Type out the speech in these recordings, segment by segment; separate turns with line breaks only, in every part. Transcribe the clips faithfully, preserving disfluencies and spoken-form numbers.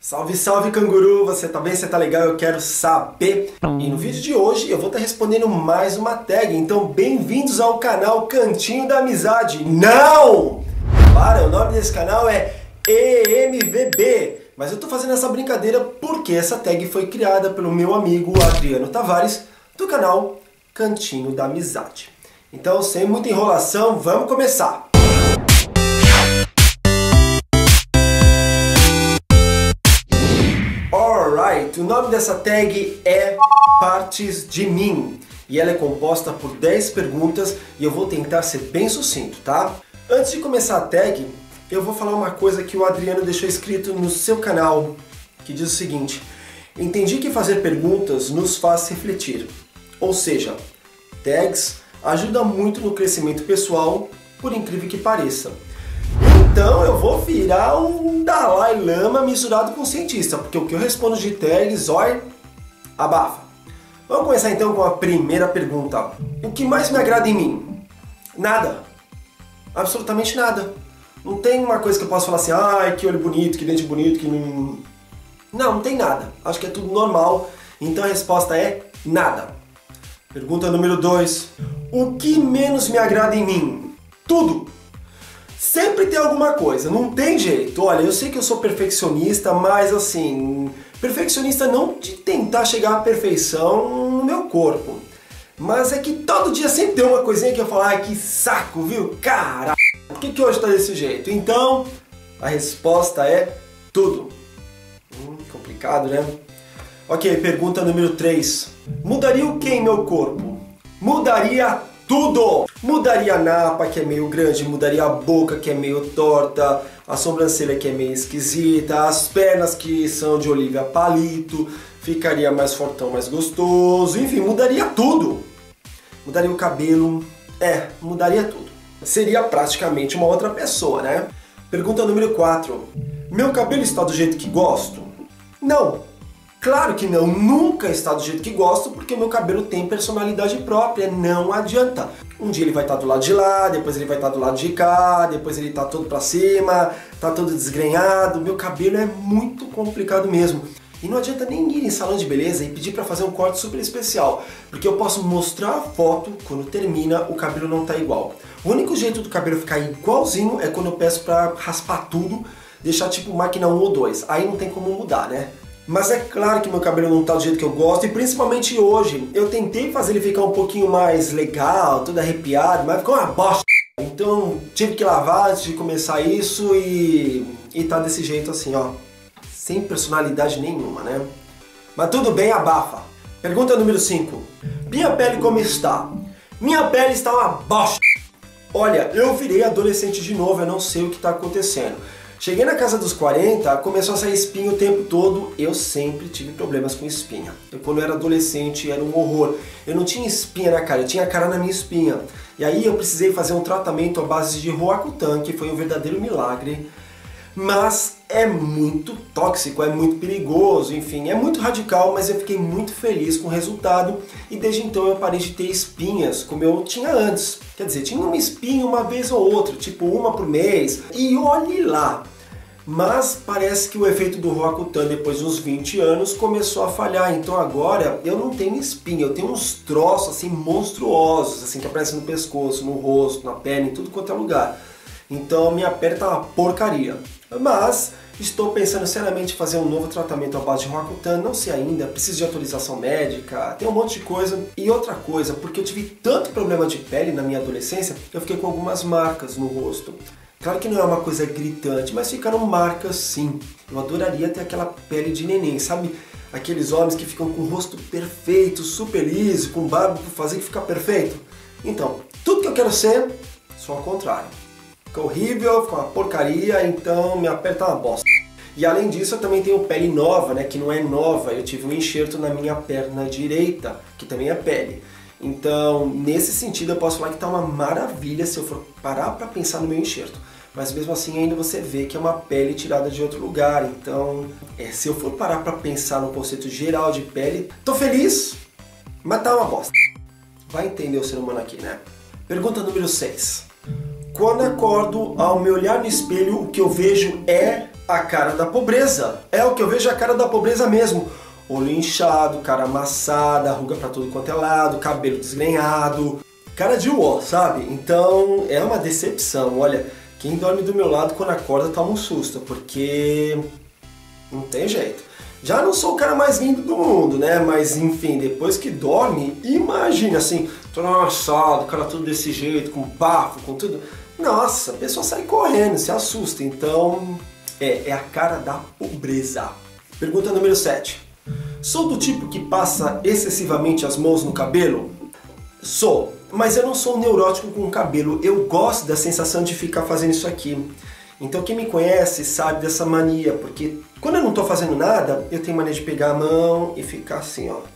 Salve, salve, canguru! Você tá bem? Você tá legal? Eu quero saber! E no vídeo de hoje eu vou estar respondendo mais uma tag, então bem-vindos ao canal Cantinho da Amizade. Não! Para, o nome desse canal é E M V B, mas eu tô fazendo essa brincadeira porque essa tag foi criada pelo meu amigo Adriano Tavares, do canal Cantinho da Amizade. Então, sem muita enrolação, vamos começar! Alright, o nome dessa tag é Partes de Mim e ela é composta por dez perguntas e eu vou tentar ser bem sucinto, tá? Antes de começar a tag, eu vou falar uma coisa que o Adriano deixou escrito no seu canal, que diz o seguinte: entendi que fazer perguntas nos faz refletir, ou seja, tags ajudam muito no crescimento pessoal, por incrível que pareça. Então eu vou virar um Dalai Lama misturado com cientista, porque o que eu respondo de tags, olha, abafa. Vamos começar então com a primeira pergunta. O que mais me agrada em mim? Nada. Absolutamente nada. Não tem uma coisa que eu possa falar assim, ai, que olho bonito, que dente bonito, que não... Não, não tem nada. Acho que é tudo normal. Então a resposta é nada. Pergunta número dois. O que menos me agrada em mim? Tudo. Sempre tem alguma coisa, não tem jeito. Olha, eu sei que eu sou perfeccionista, mas assim, perfeccionista não de tentar chegar à perfeição no meu corpo, mas é que todo dia sempre tem uma coisinha que eu falo, ai, que saco, viu? Caralho, por que que hoje tá desse jeito? Então, a resposta é tudo. Hum, complicado, né? Ok, pergunta número três. Mudaria o que em meu corpo? Mudaria tudo! Mudaria a napa, que é meio grande, mudaria a boca, que é meio torta, a sobrancelha, que é meio esquisita, as pernas, que são de Olivia Palito, ficaria mais fortão, mais gostoso, enfim, mudaria tudo! Mudaria o cabelo, é, mudaria tudo. Seria praticamente uma outra pessoa, né? Pergunta número quatro. Meu cabelo está do jeito que gosto? Não! Claro que não, nunca está do jeito que gosto, porque o meu cabelo tem personalidade própria, não adianta. Um dia ele vai estar do lado de lá, depois ele vai estar do lado de cá, depois ele está todo pra cima, tá todo desgrenhado. Meu cabelo é muito complicado mesmo. E não adianta nem ir em salão de beleza e pedir para fazer um corte super especial, porque eu posso mostrar a foto, quando termina, o cabelo não tá igual. O único jeito do cabelo ficar igualzinho é quando eu peço para raspar tudo, deixar tipo máquina um ou dois, aí não tem como mudar, né? Mas é claro que meu cabelo não tá do jeito que eu gosto, e principalmente hoje. Eu tentei fazer ele ficar um pouquinho mais legal, todo arrepiado, mas ficou uma bosta. Então tive que lavar antes de começar isso e, e tá desse jeito assim, ó. Sem personalidade nenhuma, né? Mas tudo bem, abafa. Pergunta número cinco. Minha pele como está? Minha pele está uma bosta. Olha, eu virei adolescente de novo, eu não sei o que tá acontecendo. Cheguei na casa dos quarenta, começou a sair espinha o tempo todo, eu sempre tive problemas com espinha. Eu, quando eu era adolescente, era um horror. Eu não tinha espinha na cara, eu tinha cara na minha espinha. E aí eu precisei fazer um tratamento à base de Roacutan, que foi um verdadeiro milagre. Mas é muito tóxico, é muito perigoso, enfim, é muito radical, mas eu fiquei muito feliz com o resultado e desde então eu parei de ter espinhas como eu tinha antes. Quer dizer, tinha uma espinha uma vez ou outra, tipo uma por mês, e olhe lá. Mas parece que o efeito do Roacutan depois dos vinte anos começou a falhar, então agora eu não tenho espinha, eu tenho uns troços assim monstruosos, assim, que aparecem no pescoço, no rosto, na perna, em tudo quanto é lugar. Então minha pele tá uma porcaria. Mas estou pensando seriamente em fazer um novo tratamento à base de Roacutan, não sei ainda, preciso de autorização médica, tem um monte de coisa. E outra coisa, porque eu tive tanto problema de pele na minha adolescência, eu fiquei com algumas marcas no rosto. Claro que não é uma coisa gritante, mas ficaram marcas sim. Eu adoraria ter aquela pele de neném, sabe? Aqueles homens que ficam com o rosto perfeito, super liso, com barba para fazer que fica perfeito. Então, tudo que eu quero ser, só ao contrário. Fica horrível, fica uma porcaria, então minha pele tá uma bosta. E além disso eu também tenho pele nova, né, que não é nova, eu tive um enxerto na minha perna direita, que também é pele. Então, nesse sentido eu posso falar que tá uma maravilha se eu for parar pra pensar no meu enxerto. Mas mesmo assim ainda você vê que é uma pele tirada de outro lugar, então é, se eu for parar pra pensar no conceito geral de pele, tô feliz, mas tá uma bosta. Vai entender o ser humano aqui, né? Pergunta número seis. Quando acordo, ao me olhar no espelho, o que eu vejo é A cara da pobreza. É o que eu vejo, a cara da pobreza mesmo. Olho inchado, cara amassada, ruga pra todo quanto é lado, cabelo desgrenhado, cara de uó, sabe? Então é uma decepção. Olha, quem dorme do meu lado quando acorda toma um susto, porque não tem jeito. Já não sou o cara mais lindo do mundo, né? Mas enfim, depois que dorme, imagina assim, tô amassado, o cara todo desse jeito, com bafo, com tudo. Nossa, a pessoa sai correndo, se assusta. Então é, é a cara da pobreza. Pergunta número sete. Sou do tipo que passa excessivamente as mãos no cabelo? Sou, mas eu não sou um neurótico com o cabelo. Eu gosto da sensação de ficar fazendo isso aqui. Então quem me conhece sabe dessa mania, porque quando eu não estou fazendo nada, eu tenho mania de pegar a mão e ficar assim, ó.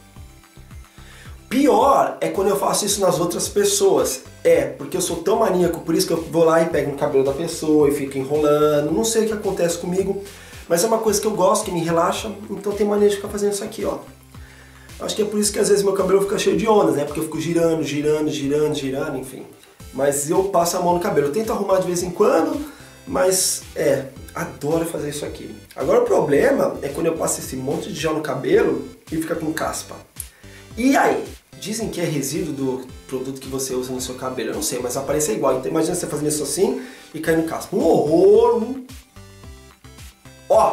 Pior é quando eu faço isso nas outras pessoas. É, porque eu sou tão maníaco, por isso que eu vou lá e pego no cabelo da pessoa e fico enrolando. Não sei o que acontece comigo. Mas é uma coisa que eu gosto, que me relaxa, então tem maneira de ficar fazendo isso aqui, ó. Acho que é por isso que às vezes meu cabelo fica cheio de ondas, né? Porque eu fico girando, girando, girando, girando, enfim. Mas eu passo a mão no cabelo. Eu tento arrumar de vez em quando, mas é, adoro fazer isso aqui. Agora o problema é quando eu passo esse monte de gel no cabelo e fica com caspa. E aí? Dizem que é resíduo do produto que você usa no seu cabelo. Eu não sei, mas aparece igual. Então imagina você fazendo isso assim e cair no caspa. Um horror, um... Ó,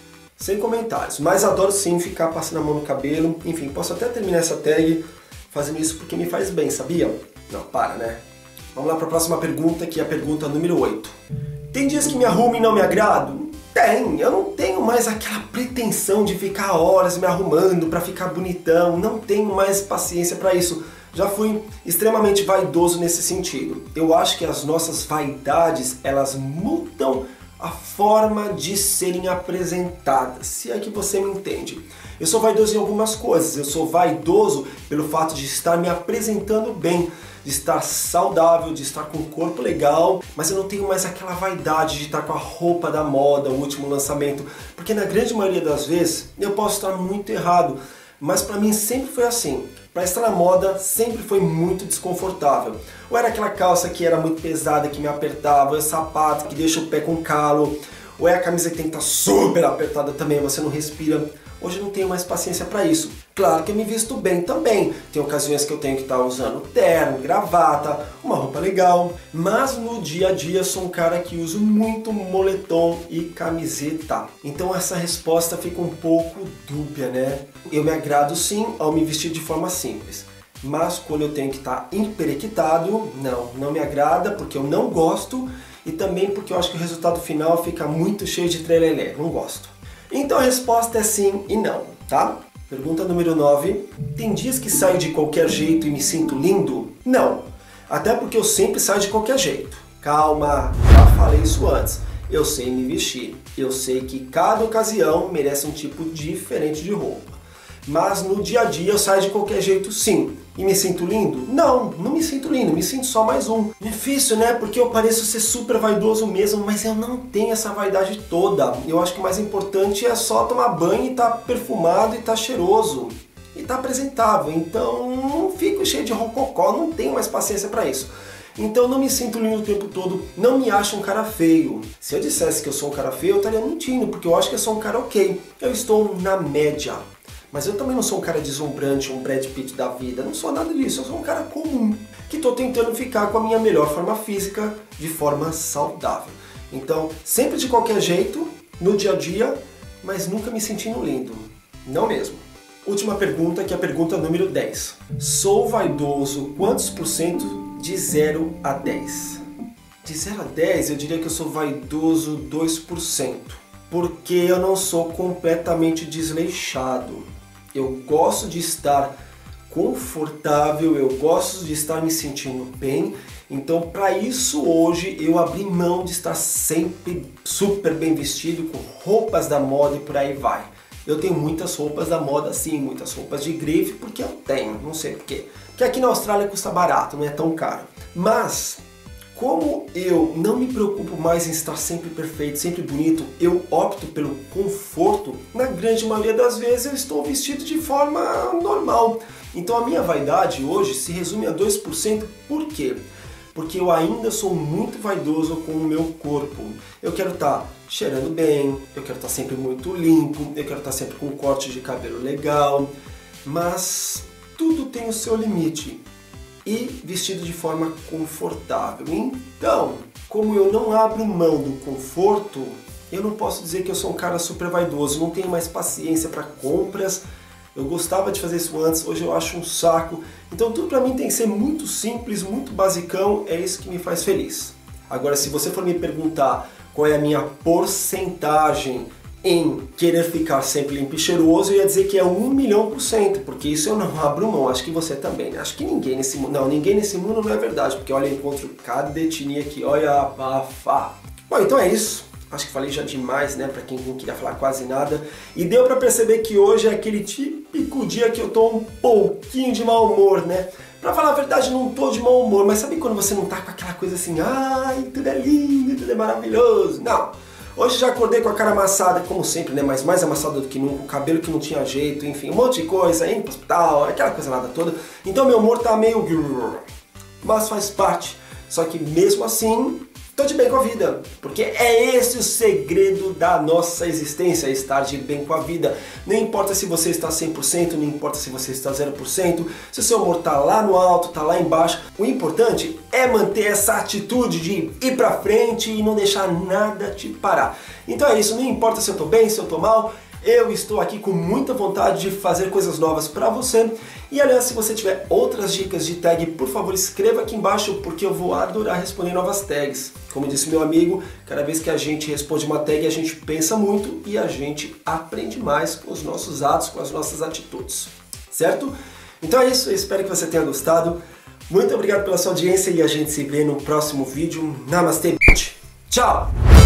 sem comentários, mas adoro sim ficar passando a mão no cabelo. Enfim, posso até terminar essa tag fazendo isso porque me faz bem, sabia? Não, para, né? Vamos lá para a próxima pergunta, que é a pergunta número oito. Tem dias que me arrumo e não me agrado? Tem, eu não tenho mais aquela pretensão de ficar horas me arrumando para ficar bonitão. Não tenho mais paciência para isso. Já fui extremamente vaidoso nesse sentido. Eu acho que as nossas vaidades, elas mudam a forma de serem apresentadas, se é que você me entende. Eu sou vaidoso em algumas coisas, eu sou vaidoso pelo fato de estar me apresentando bem, de estar saudável, de estar com um corpo legal, mas eu não tenho mais aquela vaidade de estar com a roupa da moda, o último lançamento, porque na grande maioria das vezes eu posso estar muito errado, mas para mim sempre foi assim. Para estar na moda sempre foi muito desconfortável. Ou era aquela calça que era muito pesada, que me apertava, ou é sapato que deixa o pé com calo, ou é a camisa que tem que estar super apertada também, você não respira. Hoje eu não tenho mais paciência para isso. Claro que eu me visto bem também. Tem ocasiões que eu tenho que estar usando terno, gravata, uma roupa legal. Mas no dia a dia eu sou um cara que uso muito moletom e camiseta. Então essa resposta fica um pouco dúbia, né? Eu me agrado sim ao me vestir de forma simples. Mas quando eu tenho que estar emperequitado, não, não me agrada porque eu não gosto. E também porque eu acho que o resultado final fica muito cheio de trelelé. Não gosto. Então a resposta é sim e não, tá? Pergunta número nove. Tem dias que saio de qualquer jeito e me sinto lindo? Não. Até porque eu sempre saio de qualquer jeito. Calma, já falei isso antes. Eu sei me vestir. Eu sei que cada ocasião merece um tipo diferente de roupa. Mas no dia a dia eu saio de qualquer jeito sim. E me sinto lindo? Não, não me sinto lindo, me sinto só mais um. Difícil, né? Porque eu pareço ser super vaidoso mesmo, mas eu não tenho essa vaidade toda. Eu acho que o mais importante é só tomar banho e estar perfumado e estar cheiroso. E estar apresentável. Então não fico cheio de rococó, não tenho mais paciência para isso. Então não me sinto lindo o tempo todo, não me acho um cara feio. Se eu dissesse que eu sou um cara feio, eu estaria mentindo, porque eu acho que eu sou um cara ok. Eu estou na média. Mas eu também não sou um cara deslumbrante, um Brad Pitt da vida, não sou nada disso, eu sou um cara comum, que estou tentando ficar com a minha melhor forma física de forma saudável. Então, sempre de qualquer jeito, no dia a dia, mas nunca me sentindo lindo, não mesmo. Última pergunta, que é a pergunta número dez. Sou vaidoso quantos por cento de zero a dez? De zero a dez, eu diria que eu sou vaidoso dois por cento, porque eu não sou completamente desleixado. Eu gosto de estar confortável, eu gosto de estar me sentindo bem, então para isso hoje eu abri mão de estar sempre super bem vestido, com roupas da moda e por aí vai. Eu tenho muitas roupas da moda sim, muitas roupas de grife, porque eu tenho, não sei porquê. Porque aqui na Austrália custa barato, não é tão caro. Mas, como eu não me preocupo mais em estar sempre perfeito, sempre bonito, eu opto pelo conforto, na grande maioria das vezes eu estou vestido de forma normal. Então a minha vaidade hoje se resume a dois por cento, por quê? porque eu ainda sou muito vaidoso com o meu corpo. Eu quero estar cheirando bem, eu quero estar sempre muito limpo, eu quero estar sempre com um corte de cabelo legal, mas tudo tem o seu limite e vestido de forma confortável. Então, como eu não abro mão do conforto, eu não posso dizer que eu sou um cara super vaidoso, não tenho mais paciência para compras. Eu gostava de fazer isso antes, hoje eu acho um saco. Então tudo pra mim tem que ser muito simples, muito basicão, é isso que me faz feliz. Agora, se você for me perguntar qual é a minha porcentagem em querer ficar sempre limpo e cheiroso, eu ia dizer que é um milhão por cento, porque isso eu não abro mão, acho que você também, né? Acho que ninguém nesse mundo, não, ninguém nesse mundo não é verdade, porque olha, eu encontro cada etnia aqui, olha, abafa. Bom, então é isso. Acho que falei já demais, né, pra quem não queria falar quase nada. E deu pra perceber que hoje é aquele típico dia que eu tô um pouquinho de mau humor, né? Pra falar a verdade, não tô de mau humor, mas sabe quando você não tá com aquela coisa assim, ai, tudo é lindo, tudo é maravilhoso? Não. Hoje já acordei com a cara amassada, como sempre, né, mas mais amassada do que nunca, o cabelo que não tinha jeito, enfim, um monte de coisa, indo pro hospital, aquela coisa nada toda. Então meu humor tá meio... mas faz parte. Só que mesmo assim... tô de bem com a vida, porque é esse o segredo da nossa existência, estar de bem com a vida. Não importa se você está cem por cento, não importa se você está zero por cento, se o seu humor está lá no alto, está lá embaixo. O importante é manter essa atitude de ir pra frente e não deixar nada te parar. Então é isso, não importa se eu estou bem, se eu estou mal, eu estou aqui com muita vontade de fazer coisas novas para você. E aliás, se você tiver outras dicas de tag, por favor escreva aqui embaixo, porque eu vou adorar responder novas tags. Como disse meu amigo, cada vez que a gente responde uma tag, a gente pensa muito e a gente aprende mais com os nossos atos, com as nossas atitudes. Certo? Então é isso, eu espero que você tenha gostado. Muito obrigado pela sua audiência e a gente se vê no próximo vídeo. Namastê, tchau!